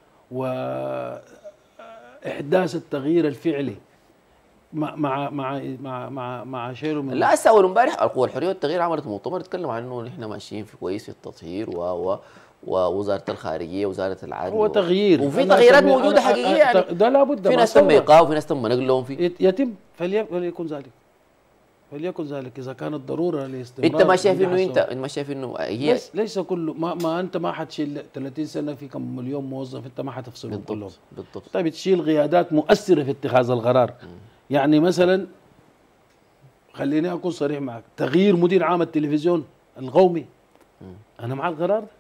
واحداث التغيير الفعلي مع مع مع مع مع, مع شيله من لا هسه اول امبارح القوى الحريه والتغيير عملت مؤتمر تكلم عن انه نحن ماشيين في كويس في التطهير و و ووزاره الخارجيه وزاره العدل هو تغيير. وفي أنا تغييرات أسمي- موجوده أنا- حقيقيه أ- يعني. ده لابد. في مع ناس تم الثورة. ايقاف وفي ناس تم نقلهم في. يت- يتم فلي- فليكن ذلك. فليكن ذلك اذا كانت ضروره لاستمرار. انت ما شايف نجاح انه انت الثورة. انت ما شايف انه هي ليس ليس كله. ما, ما انت ما حتشيل ثلاثين سنه في كم مليون موظف. انت ما حتفصلهم كلهم. بالضبط بالضبط. طيب تشيل قيادات مؤثره في اتخاذ القرار. يعني مثلا خليني اكون صريح معك. تغيير مدير عام التلفزيون القومي انا مع القرار ده.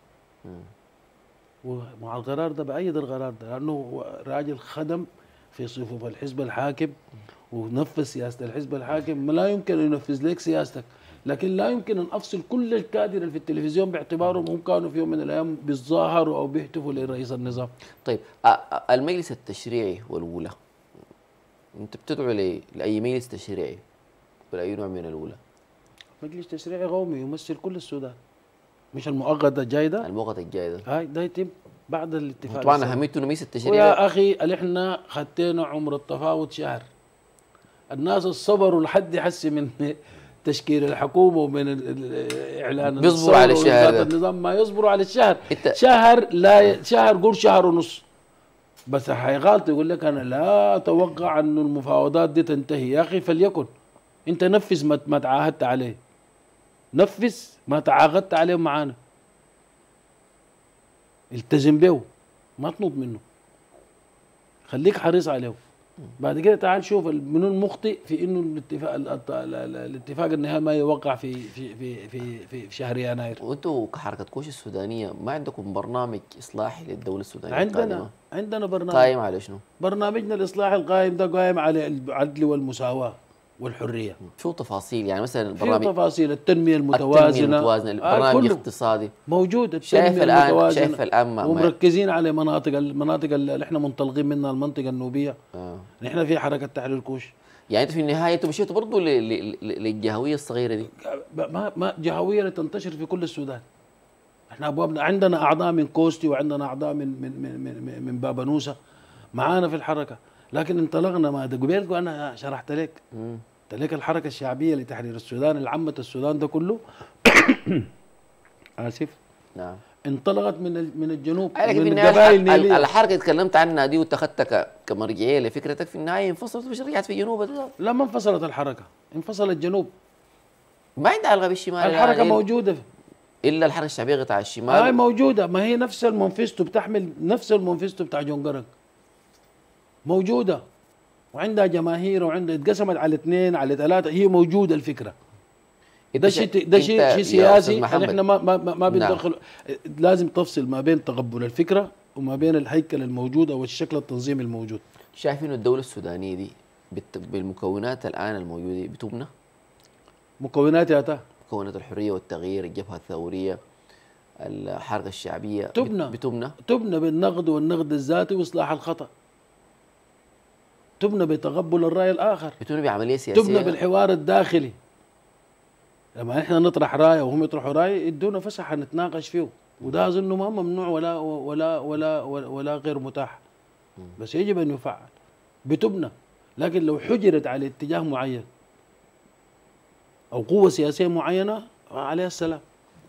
ومع القرار ده بايد القرار ده لانه هو راجل خدم في صفوف الحزب الحاكم ونفذ سياسه الحزب الحاكم. لا يمكن ان ينفذ لك سياستك. لكن لا يمكن ان افصل كل الكادر اللي في التلفزيون باعتبارهم هم كانوا في يوم من الايام بيتظاهروا او بيهتفوا لرئيس النظام. طيب أ- أ- المجلس التشريعي والولاة انت بتدعو لي لاي مجلس تشريعي ولا اي نوع من الولاة؟ مجلس تشريعي قومي يمثل كل السودان مش المؤقت الجاي ده. الموقت الجاي ده هاي ده يتم بعد الاتفاق. طبعا السنوي. اهميته انه مجلس التشريعي ده- ويا اخي اللي احنا خدينا عمر التفاوض شهر. الناس الصبروا لحد حسي من تشكيل الحكومه ومن ال- ال- اعلان بيصبروا الثورة على الشهر وإلغاء ده. النظام. ما يصبروا على الشهر. انت شهر لا ي... شهر قول شهر ونص. بس حيغالط يقول لك انا لا اتوقع انه المفاوضات دي تنتهي. يا اخي فليكن انت نفذ ما ما تعاهدت عليه. نفذ ما تعاقدت عليه معانا. التزم به ما تنط منه. خليك حريص عليه. بعد كده تعال شوف منو المخطئ في انه الاتفاق الات- ال- ال- الاتفاق النهائي ما يوقع في في في في في, في شهر يناير. وانتوا كحركه كوش السودانيه ما عندكم برنامج اصلاحي للدوله السودانيه عندنا القادمه؟ عندنا برنامج قايم على شنو؟ برنامجنا الاصلاح القائم ده قائم على العدل والمساواه والحريه. شو تفاصيل يعني مثلا في البرنامج تفاصيل التنميه التنميه المتوازنه المتوازنه، آه البرنامج كله الاقتصادي موجود. شايف التنميه الان المتوازنه شايف الان ما ما- ومركزين على مناطق المناطق اللي احنا منطلقين منها، المنطقه النوبيه. آه. نحن في حركه تحرير كوش. يعني انتوا في النهايه انتوا مشيتوا برضه ل- ل- ل- للجهويه الصغيره دي. ما ما جهويه لتنتشر في كل السودان. احنا ابوابنا عندنا اعضاء من كوستي وعندنا اعضاء من من من من, من بابا نوسه معانا في الحركه، لكن انطلقنا ما ده قبيلك وانا شرحت لك. مم. قلت لك الحركه الشعبيه لتحرير السودان اللي عمت السودان ده كله اسف نعم. انطلقت من ال- من الجنوب لكن في من النهايه القبائل الح- ال- النيليه. الحركه اللي تكلمت عنها دي واتخذتها ك- كمرجعيه لفكرتك، في النهايه انفصلت مش رجعت في جنوب ده. لا ما انفصلت الحركه، انفصل الجنوب. ما عندها الغى بالشمال الحركه الآن موجوده، الا الحركه الشعبيه قطاع الشمال. هاي موجوده، ما هي نفس المنفستو، بتحمل نفس المنفستو بتاع جونجرك موجوده، وعندها جماهير وعندها اتقسمت على اثنين على ثلاثه، هي موجوده الفكره. أنت ده شا- شيء ده أنت شيء يا شيء أستاذ سياسي محمد. احنا ما ما ما ما نعم. بندخل. لازم تفصل ما بين تقبل الفكره وما بين الهيكل الموجود او الشكل التنظيمي الموجود. شايف انه الدوله السودانيه دي بالت- بالمكونات الان الموجوده بتبنى؟ مكوناتها تا مكونات الحريه والتغيير، الجبهه الثوريه، الحركه الشعبيه بت- تبنى. بتبنى. تبنى بالنقد والنقد الذاتي واصلاح الخطا، تبنى بتقبل الراي الاخر، بتبنى بعمليه سياسيه. تبنى بالحوار الداخلي. لما احنا نطرح رايه وهم يطرحوا راي يدونا فسحه نتناقش فيه، وده اظنه ما ممنوع ولا ولا ولا ولا, ولا غير متاح، بس يجب ان يفعل. بتبنى، لكن لو حجرت على اتجاه معين او قوه سياسيه معينه عليها السلام.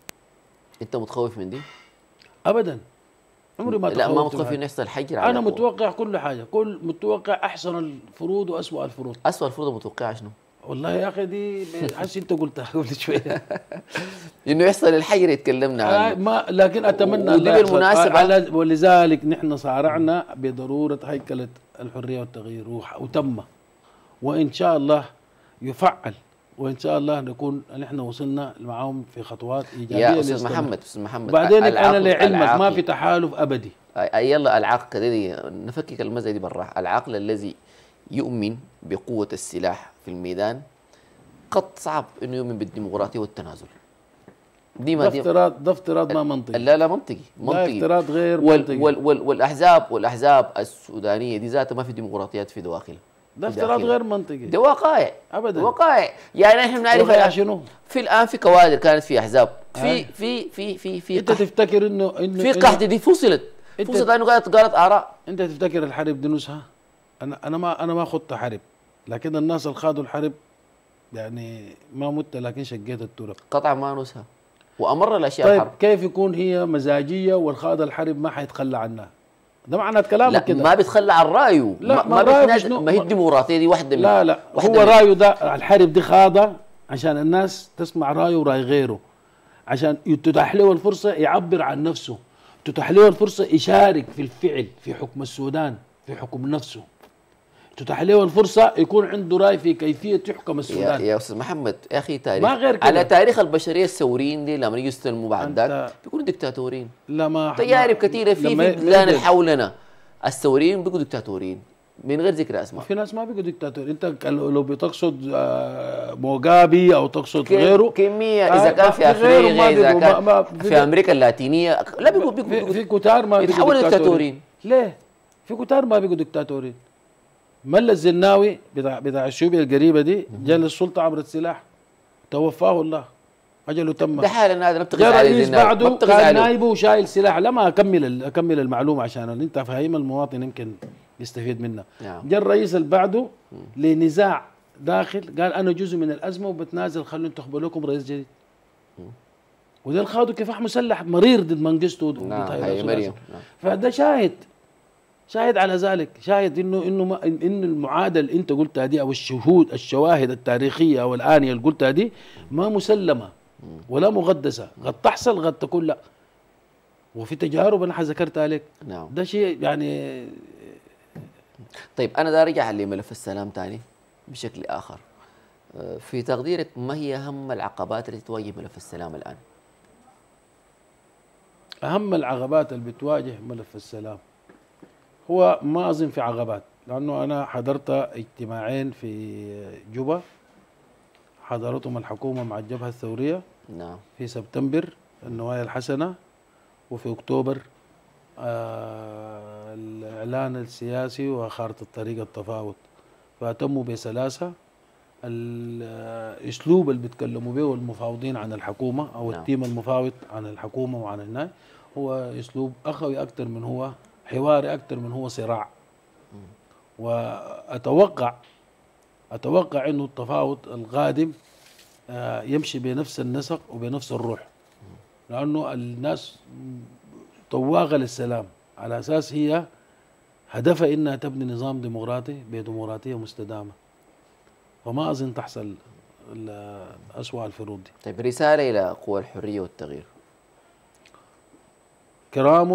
انت متخوف من دي؟ ابدا، عمري ما لا ما تخوفت متخوف من انه يحصل حجر حاجة. على انا قوة. متوقع كل حاجه، كل متوقع احسن الفروض واسوأ الفروض. اسوء الفروض متوقعه شنو؟ والله يا اخي دي حس انت قلتها قبل شويه. انه يحصل الحجر يتكلمنا آه، عنه. ما لكن اتمنى ودي الله يحصل. بالمناسبة- على- ولذلك نحن صارعنا بضروره هيكله الحريه والتغيير، وح- وتم، وان شاء الله يفعل، وان شاء الله نكون نحن وصلنا معاهم في خطوات ايجابيه. يا استاذ ليستمر. محمد استاذ محمد وبعدين انا العقل- لعلمك ما العقل- في تحالف ابدي. آه، يلا العقل دي نفكك المزه دي بالراحه. العقل الذي يؤمن بقوه السلاح في الميدان قد صعب انه يؤمن بالديمقراطيه والتنازل. دي ده ما دي افتراض، ده افتراض ما منطقي. لا لا منطقي ده منطقي. افتراض غير وال منطقي. وال وال والاحزاب والاحزاب السودانيه دي ذاتها ما في ديمقراطيات في دواخلها. ده في افتراض داخلها. غير منطقي ده وقائع ابدا. وقائع. يعني احنا بنعرف وقائع الآن شنو؟ في الان في كوادر كانت في احزاب في آه. في في في في انت قحط. تفتكر انه انه في إنه- قحط دي فصلت أنت- فصلت لانه قالت قالت اراء. انت تفتكر الحرب دي نزهه؟ انا انا ما انا ما خضت حرب، لكن الناس اللي خاضوا الحرب يعني ما مت لكن شقيت التراب. قطعا ما نسها وامر الاشياء طيب الحرب. كيف يكون هي مزاجيه والخاض الحرب ما حيتخلى عنها؟ ده معنى كلامك لا كده. ما بيتخلى عن رايه. لا، ما, ما ما رأيه بيتنازل. شنو؟ ما هي الديمقراطيه دي واحده من لا لا واحدة هو من- رايه ده الحرب دي خاضه عشان الناس تسمع رايه وراي غيره، عشان تتاح له الفرصه يعبر عن نفسه، تتاح له الفرصه يشارك في الفعل في حكم السودان، في حكم نفسه، تتاح له الفرصه يكون عنده راي في كيفيه يحكم يا, السودان. يا استاذ محمد يا اخي تاريخ ما غير كده. على تاريخ البشريه الثوريين دي لما يجوا يستلموا بعد أنت- ذاك بيكونوا دكتاتوريين. لا ما تجارب ما- كثيره في لما في ي- بلدان ما اللي حولنا الثوريين بيقوا دكتاتوريين من غير ذكر اسماء. في ناس ما بيقوا دكتاتور. انت ك- لو بتقصد آه، موغابي او تقصد كم- غيره، كميه آه، اذا كان ما- في في غيره ما افريقيا اذا بيقوا- كان ما- ما- في, في- امريكا اللاتينيه لا بيقوا بيقوا, في, بيقوا في كتار ما بيقوا يتحولوا دكتاتورين. دكتاتورين. ليه؟ في كتار ما بيقوا دكتاتورين. ملا الزناوي بتاع بتاع الشوبية القريبة دي جاء للسلطة عبر السلاح، توفاه الله، أجله تم. ده حالا هذا نبتغي جاء عليه رئيس زي النار. بعده نبتغي كان عليه. نايبه وشايل سلاح. لما أكمل ال- أكمل المعلومة عشان أنت فاهم المواطن يمكن يستفيد منها. نعم. جاء الرئيس اللي بعده لنزاع داخل، قال أنا جزء من الأزمة وبتنازل، خلوا انتخبوا لكم رئيس جديد. وده خاضوا كفاح مسلح مرير ضد منجستو ضد نعم هاي هي الرئاسة. مريم. نعم. فده شاهد شاهد على ذلك، شاهد انه انه ما ان المعادله اللي انت قلتها دي او الشهود الشواهد التاريخيه او الانيه اللي قلتها دي ما مسلمه ولا مقدسه، قد تحصل قد تكون لا. وفي تجارب انا ذكرتها لك. نعم. ده شيء يعني طيب أنا دا أرجع لملف السلام تاني بشكل آخر. آه، في تقديرك ما هي أهم العقبات التي تواجه ملف السلام الآن؟ أهم العقبات اللي بتواجه ملف السلام هو ما أظن في عقبات، لأنه أنا حضرت اجتماعين في جوبا حضرتهم الحكومة مع الجبهة الثورية نعم. في سبتمبر النوايا الحسنة، وفي أكتوبر آه الإعلان السياسي وخارطة طريق التفاوض، فأتموا بسلاسة. الأسلوب اللي بيتكلموا به المفاوضين عن الحكومة أو نعم. التيم المفاوض عن الحكومة وعن الناس هو أسلوب أخوي أكثر من هو حواري، أكثر من هو صراع. وأتوقع أتوقع إنه التفاوض القادم آه يمشي بنفس النسق وبنفس الروح، لأنه الناس طواغة للسلام على أساس هي هدفها إنها تبني نظام ديمقراطي بديمقراطية مستدامة، وما أظن تحصل أسوأ الفروض دي. طيب رسالة إلى قوى الحرية والتغيير. كرام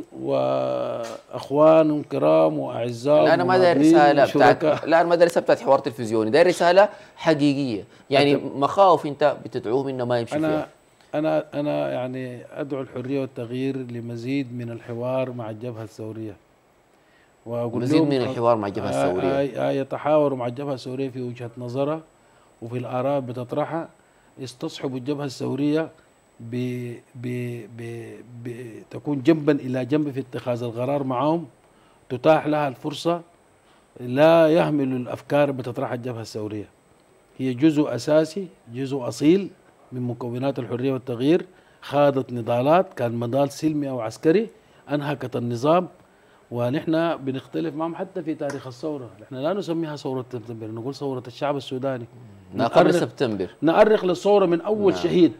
وأخوان كرام وأعزاء. لا أنا ما داير رسالة بتاعت لا أنا ما داير رسالة بتاعت حوار تلفزيوني، داير رسالة حقيقية، يعني مخاوف أنت بتدعوهم إنه ما يمشي أنا فيها. أنا أنا يعني أدعو الحرية والتغيير لمزيد من الحوار مع الجبهة الثورية، وأقول مزيد لهم من الحوار مع الجبهة الثورية. آه آه يتحاوروا مع الجبهة الثورية في وجهة نظرها وفي الآراء بتطرحها، يستصحبوا الجبهة الثورية ب ب ب ب تكون جنبا إلى جنب في اتخاذ القرار معهم، تتاح لها الفرصة، لا يهملوا الأفكار بتطرحها الجبهة الثورية. هي جزء أساسي، جزء أصيل من مكونات الحرية والتغيير، خاضت نضالات، كان نضال سلمي أو عسكري أنهكت النظام، ونحن بنختلف معهم حتى في تاريخ الثورة. نحن لا نسميها ثورة سبتمبر، نقول ثورة الشعب السوداني. ما قبل سبتمبر نأرخ للثورة من أول نعم. شهيد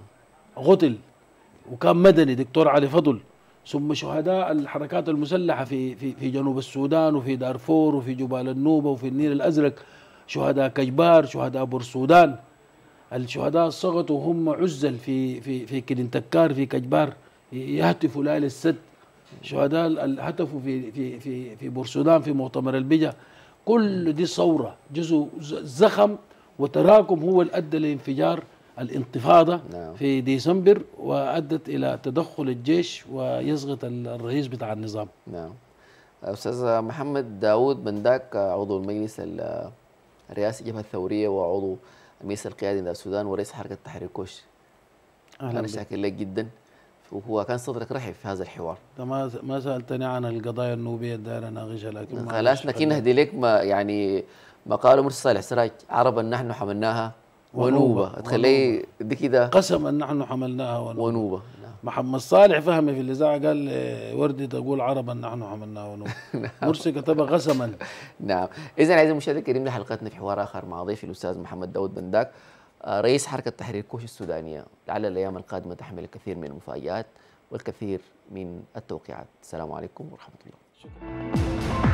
قتل وكان مدني دكتور علي فضل، ثم شهداء الحركات المسلحة في في في جنوب السودان وفي دارفور وفي جبال النوبة وفي النيل الأزرق، شهداء كجبار، شهداء بورسودان، الشهداء سقطوا وهم عزل في في في كلينتكار في كجبار يهتفوا ليل السد، شهداء هتفوا في في في في بورسودان في مؤتمر البجا. كل دي ثورة جزء زخم وتراكم هو اللي ادى لانفجار الانتفاضة نعم. في ديسمبر، وادت الى تدخل الجيش ويسقط الرئيس بتاع النظام. نعم. استاذ محمد داود بنداك، عضو المجلس الرئاسي الجبهة الثورية وعضو المجلس القيادي للسودان ورئيس حركة تحرير كوش. انا شاكر لك جدا، وهو كان صدرك رحب في هذا الحوار. ما ما سالتني عن القضايا النوبيه الدائره ناقشها، لكن خلاص لكن نهدي لك ما يعني ما قاله مرسي صالح سراج، عربا نحن حملناها ونوبه، تخليه دي كده قسما نحن حملناها ونوبه, ونوبة. نعم. محمد صالح فهمي في الاذاعه قال وردي تقول عربا نحن حملناها ونوبه. نعم. مرسي كتبها قسما. نعم. اذا عزيزي المشاهد الكريم، حلقتنا في حوار اخر مع ضيفي الاستاذ محمد داود بنداك، رئيس حركه تحرير كوش السودانيه. لعل الايام القادمه تحمل الكثير من المفاجآت والكثير من التوقيعات. السلام عليكم ورحمه الله. شكرا.